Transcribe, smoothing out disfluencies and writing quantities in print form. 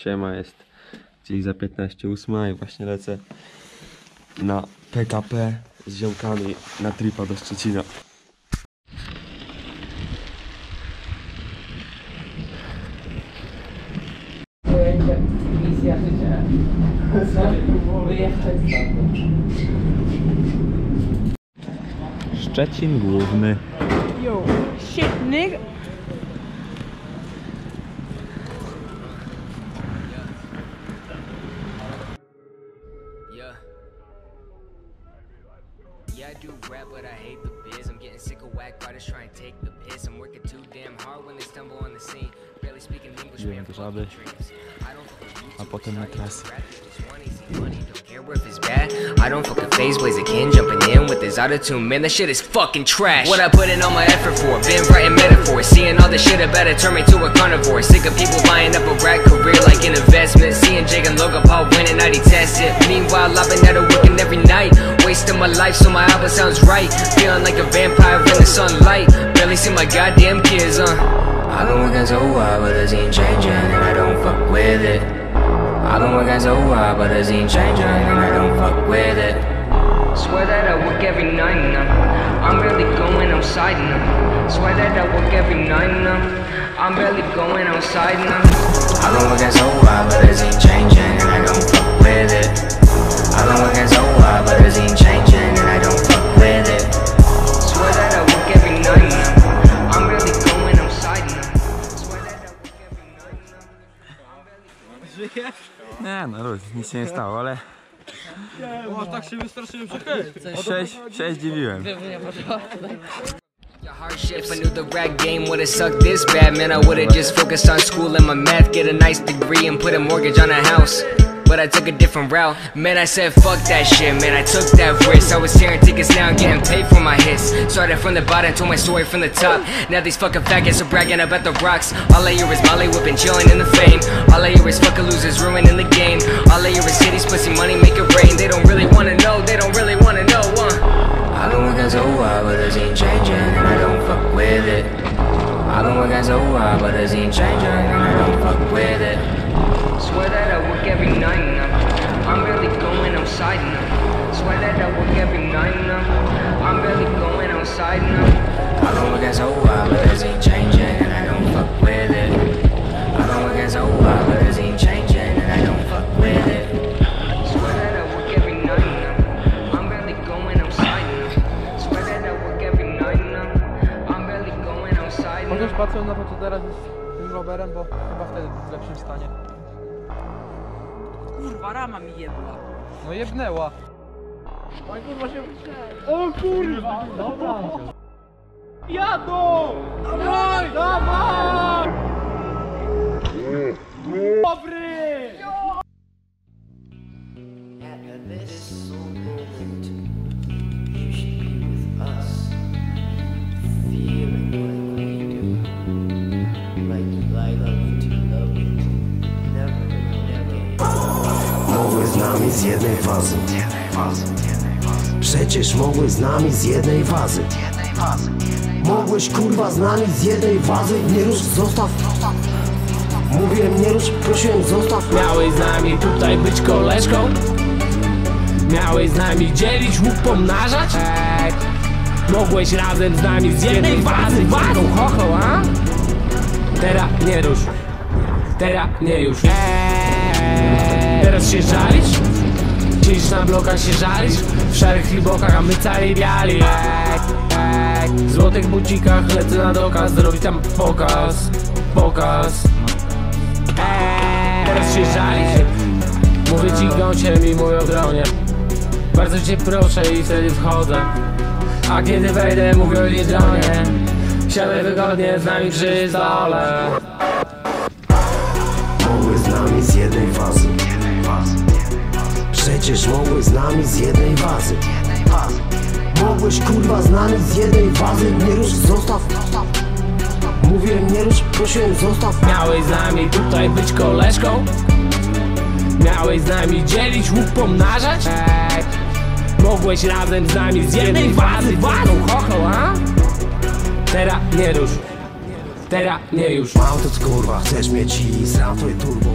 Siema, jest gdzieś za 15:08 i właśnie lecę na PKP z ziomkami na tripa do Szczecina. Misja życia. Wyjechać stamtąd. Szczecin główny. Yo, shit, nigga. Yeah, I do rap, but I hate the biz. I'm getting sick of whack artists trying to take the piss. I'm working too damn hard when they stumble on the scene. Barely speaking English, man, fuck your dreams. I don't fucking A potem na trasę. if it's bad, I don't fucking phase Blaze a kin jumping in with his autotune, man, that shit is fucking trash. What I put in all my effort for, been writing metaphors, seeing all this shit about it turn me to a carnivore. Sick of people buying up a rap career like an investment, seeing Jake and Logan Paul winning, I detest it. Meanwhile, I've been at it working every night, wasting my life so my album sounds right, feeling like a vampire in the sunlight, barely see my goddamn kids, I've been working so hard, but it ain't changing, and I don't fuck with it. I've been working so hard, but it ain't changing, and I don't fuck with it. Swear that I work every night now. I'm barely going outside now. Swear that I work every night now. I'm barely going outside now. I've been working so hard, but it ain't changing, and I don't fuck with it. I've been working so hard, but it ain't changing, and I don't fuck with it. Swear that I work every night now. I'm barely going outside now. Swear that I work every night now. Żyjesz? Nie, no luz, nic się nie stało, ale... O, tak się wystraszyłem, że się zdziwiłem. If I knew the rap game would've sucked this bad, man, I would've just focused on school and my math, get a nice degree and put a mortgage on a house. But I took a different route, man, I said fuck that shit, man, I took that risk. I was tearing tickets, now I'm getting paid for my hits. Started from the bottom, told my story from the top. Now these fucking faggots are bragging about the rocks. All I hear is Molly whipping, chilling in the fame. All I hear is fucking losers ruining the game. All I hear is titties, pussy, money, make it rain. They don't really wanna know, they don't really wanna know, I've been working so hard, but it ain't changing, and I don't fuck with it. I've been working so hard, but it ain't changing, and I don't fuck with it. Swear that I work every night now. I'm barely going outside now. Swear that I work every night now. I'm barely going outside now. I've been working so hard, but it ain't changing, and I don't fuck with it. I've been working so hard, but it ain't changing, and I don't fuck with it. Swear that I work every night now. I'm barely going outside now. Swear that I work every night now. I'm barely going outside now. Chociaż patrzę na to, co teraz jest z tym rowerem, bo chyba wtedy w lepszym stanie. Kurwa, rama mi jebła. No jebnęła. Oj kurwa się... O kurwa! Dobra! Jadą! Dawaj! Dawaj! Dobry! Mogły z nami z jednej fazy. Przecież mogły z nami z jednej fazy. Mogłeś kurwa z nami z jednej fazy. Nie rusz, zostaw. Mówiłem nie rusz, prosiłem zostaw. Miałeś z nami tutaj być koleżką. Miałeś z nami dzielić, łuk pomnażać. Mogłeś razem z nami z jednej fazy. Wagą chocho, a? Teraz nie rusz. Teraz nie już. Teraz się żalisz? Siedzisz na blokach, się żalisz? W szarych libokach, a my cali biali. W złotych bucikach lecę na dokaz, zrobić tam pokaz. Teraz się żalisz? Mówię ci gącie mi mówią o dronie. Bardzo cię proszę i wtedy wchodzę. A kiedy wejdę mówię o dronie. Siadaj wygodnie, z nami przy stole. Mogły z nami z jednej fazy. Przecież mogły z nami z jednej fazy. Mogłeś kurwa z nami z jednej fazy. Nie rusz, zostaw. Mówiłem nie rusz, prosiłem zostaw. Miałeś z nami tutaj być koleżką. Miałeś z nami dzielić, łuk pomnażać. Mogłeś razem z nami z jednej fazy. Wagą chocho, a? Teraz nie rusz. Teraz nie już. Mam to kurwa, chcesz mieć i sram twoje turbo.